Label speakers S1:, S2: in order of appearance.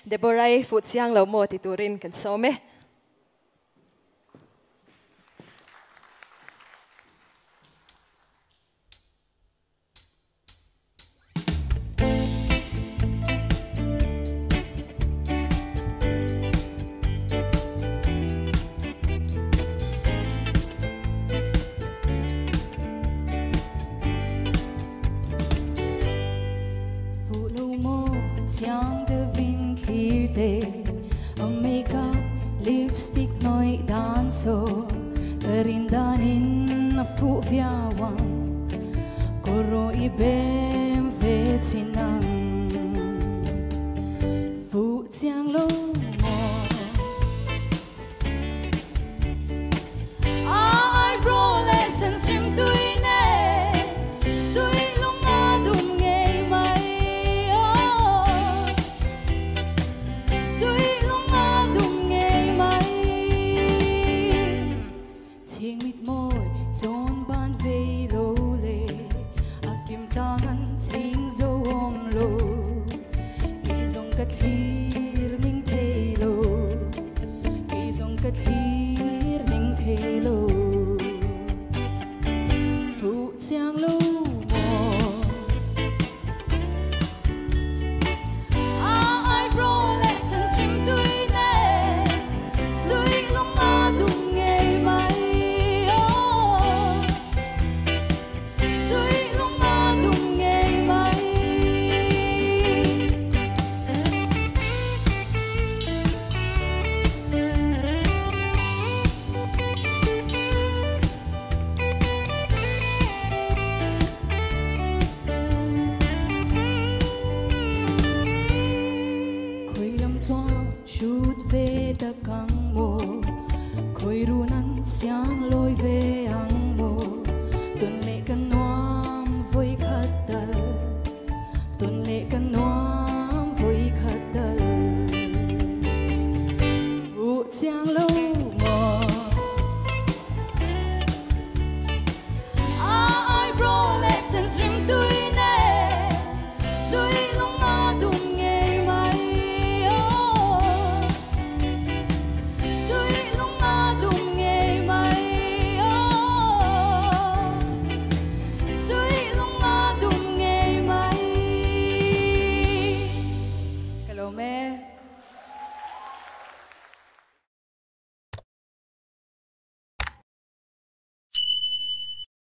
S1: Deborah phụ chiang lo mo ti turin kan so me
S2: Chiang de vin clear day a makeup lipstick noi danso rindanin na fu viawan koro ibem vetinang fu chiang lo mo ai bro lessons him tuine sui lunga dung ngei mai sui lunga dung ngei mai thiêng mịt môi chốn ban về lô lệ akim tangan ching dâu om lô i dòng cất hir ning thê lô i dòng cất hir ning thê lô phụ chiang lô chút về ta căng mồ khôi runan xiang lôi về ang mồ tuần lệ căn noam vui khát tuần lệ căn noam